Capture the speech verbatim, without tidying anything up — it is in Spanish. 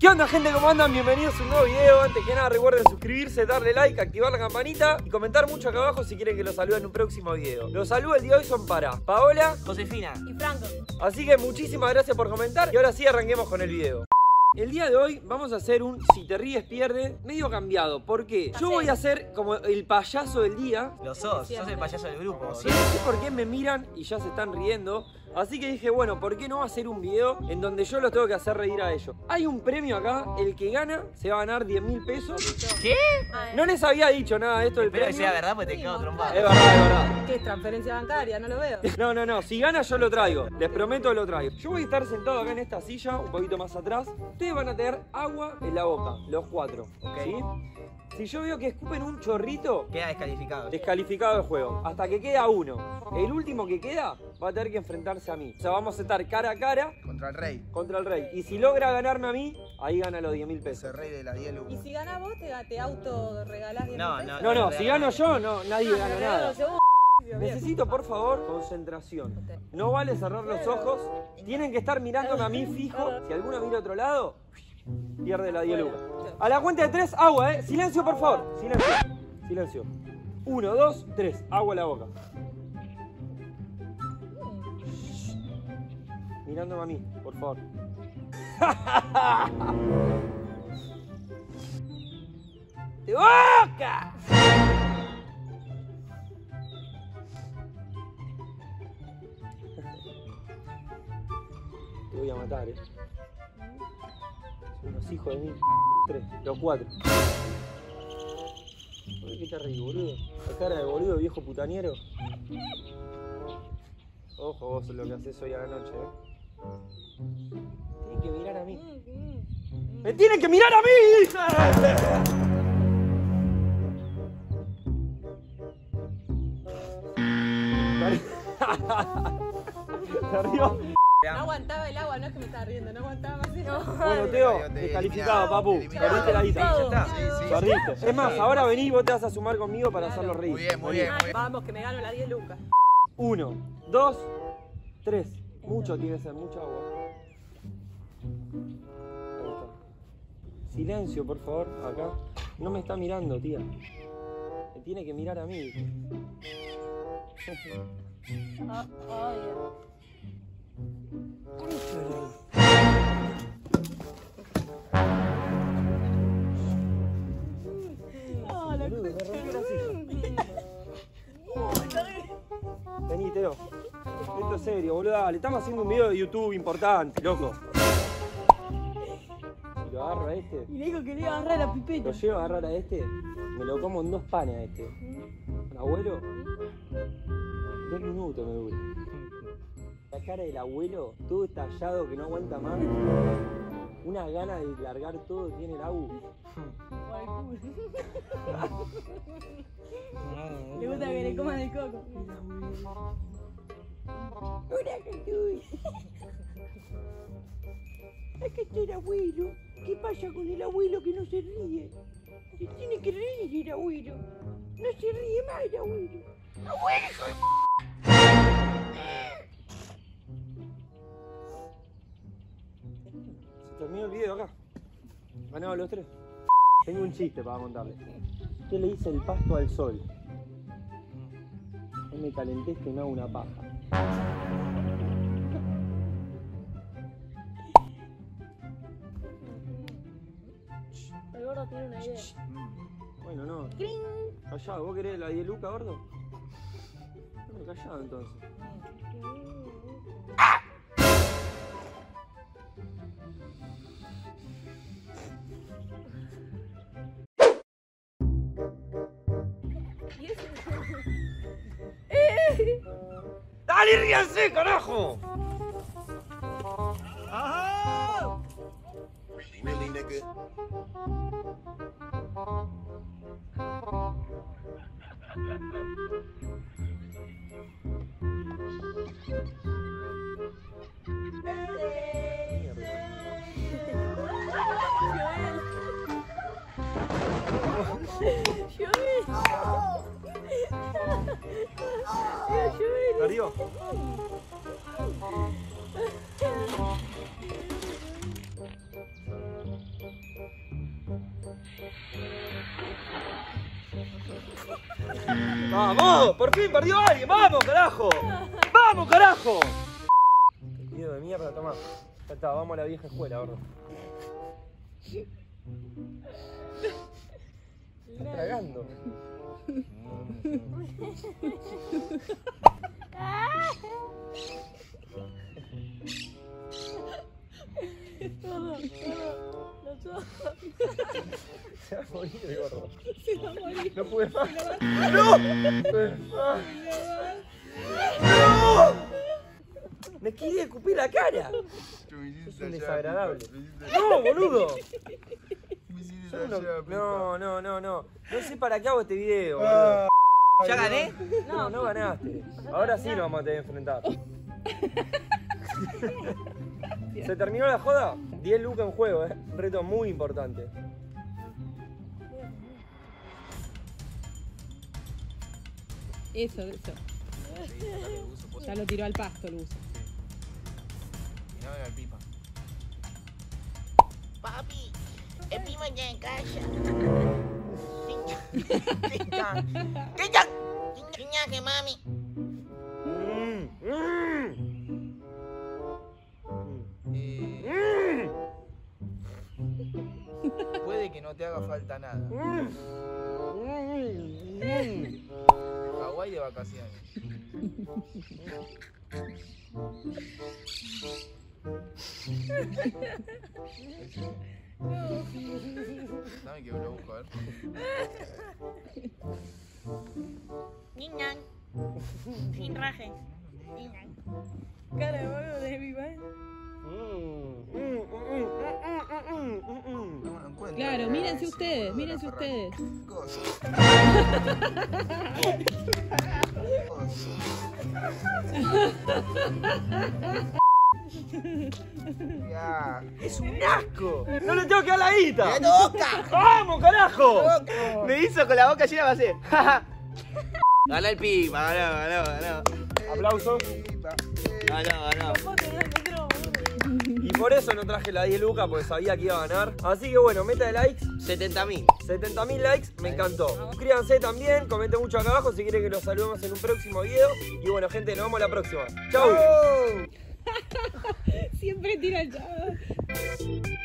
¿Qué onda, gente? ¿Cómo andan? Bienvenidos a un nuevo video. Antes que nada recuerden suscribirse, darle like, activar la campanita y comentar mucho acá abajo si quieren que los salude en un próximo video. Los saludos el día de hoy son para Paola, Josefina y Franco. Así que muchísimas gracias por comentar y ahora sí arranquemos con el video. El día de hoy vamos a hacer un Si te ríes pierde medio cambiado. ¿Por qué? Yo voy a ser como el payaso del día. Lo sos, sos el payaso del grupo. Sí, no sé por qué me miran y ya se están riendo. Así que dije, bueno, ¿por qué no hacer un video en donde yo los tengo que hacer reír a ellos? Hay un premio acá, el que gana se va a ganar diez mil pesos. ¿Qué? No les había dicho nada de esto del Espero premio. que sea verdad porque te quedo trompado. Es verdad, es verdad. ¿Qué es transferencia bancaria? No lo veo. No, no, no, si gana yo lo traigo. Les prometo que lo traigo. Yo voy a estar sentado acá en esta silla, un poquito más atrás. Ustedes van a tener agua en la boca, los cuatro. ¿Sí? Si yo veo que escupen un chorrito, Queda descalificado. descalificado el juego. Hasta que queda uno. El último que queda va a tener que enfrentarse a mí. O sea, vamos a estar cara a cara Contra el rey. contra el rey. Y si logra ganarme a mí, ahí gana los diez mil pesos. Ese rey de la diez lucas. Y si ganás vos, te, te auto regalás diez No, mil pesos. No, no, si gano yo, no, nadie No, gana te nada. regalo seguro. Bien. Necesito, por favor, concentración. No vale cerrar los ojos. Tienen que estar mirándome a mí fijo. Si alguno mira a otro lado, pierde la diez lucas. A la cuenta de tres, agua, ¿eh? Silencio, por favor. Silencio. Silencio. Uno, dos, tres. Agua en la boca. Mirándome a mí, por favor. ¡De boca! Te voy a matar, eh. Son unos hijos de mí. Tres, los cuatro. ¿Por qué te reís, boludo? La cara de boludo, viejo putaniero. Ojo, vos lo que haces hoy a la noche, eh. Tienen que mirar a mí. ¡Me tienen que mirar a mí! ¿Se rió? No aguantaba el agua, no es que me estaba riendo, no aguantaba más. No. Bueno, Teo, descalificado, papu. Perdiste la guita. Todo. está. Sí, sí, Perdiste. sí. Es más, ahora vení y vos te vas a sumar conmigo para hacerlo reír. Muy bien, muy Vení. bien, muy bien. Vamos, que me gano las diez lucas. Uno, dos, tres. Mucho tiene que ser, mucha agua. Ahí está. Silencio, por favor, acá. No me está mirando, tía. Me tiene que mirar a mí. Ah, ay, Boludo, me rompió la silla. Vení, Teo. Esto es serio, boludo. Dale, estamos haciendo un video de YouTube importante, loco. Si lo agarro a este, Y le digo que le iba a agarrar la pipeta. lo llevo a agarrar a este, me lo como en dos panes a este. ¿Un abuelo? Dos minutos me dura. La cara del abuelo, todo estallado que no aguanta más. Una gana de largar todo tiene el abu. Le gusta que le coman el coco. Hola, que estoy. Acá está el abuelo. ¿Qué pasa con el abuelo que no se ríe? Se tiene que reír el abuelo. No se ríe más el abuelo. ¡Abuelo, hijo de... Se terminó el video acá. Ganamos los tres. Tengo un chiste para contarles. ¿Qué le hice el pasto al sol? No me calenté que no hago una paja. El gordo tiene una idea. Bueno, no. Callado, ¿vos querés la diez lucas, gordo? No, callado entonces. ¡Dale, ríanse, carajo! Really, nigga. Darío. ¡Vamos! ¡Por fin perdió alguien! ¡Vamos, carajo! ¡Vamos, carajo! Video de mierda, toma. Ya está, vamos a la vieja escuela, gordo. Estás tragando. Se va a morir el gordo. Se va a morir. No pude más. ¡No! ¡No! ¡Me quiere escupir la cara! Es un desagradable. ¡No, boludo! Yo no, no, no, no, no. No sé para qué hago este video, boludo. ¿Ya gané? No, no ganaste. Ahora sí nos vamos a tener que enfrentar. ¿Se terminó la joda? diez lucas en juego, eh. Un reto muy importante. Eso, eso. Ya lo tiró al pasto, el uso. Y no me al pipa. Papi, el primo ya en casa. Chiñaque, mami. Mm, mm. Eh, puede que no te haga falta nada. Mm. Mm. Hawái de vacaciones. Dame que lo busco, a ver. Niñan. Sin rajes. Niñan. Cara de huevo de mi madre. No me lo encuentro. Claro, mírense ustedes, mírense ustedes. Cosa. Ya. ¡Es un asco! ¡No le tengo que dar la guita! ¡Me toca! ¡Vamos, carajo! Me hizo con la boca llena, va a hacer. Ganó el pipa, ganó, ganó, ganó. Aplausos. Ganó, ganó. Y por eso no traje la diez lucas, porque sabía que iba a ganar. Así que bueno, meta de likes. setenta mil. setenta mil likes, me encantó. Suscríbanse también, comenten mucho acá abajo si quieren que los saludemos en un próximo video. Y bueno, gente, nos vemos la próxima. ¡Chau! Siempre tira el chavo.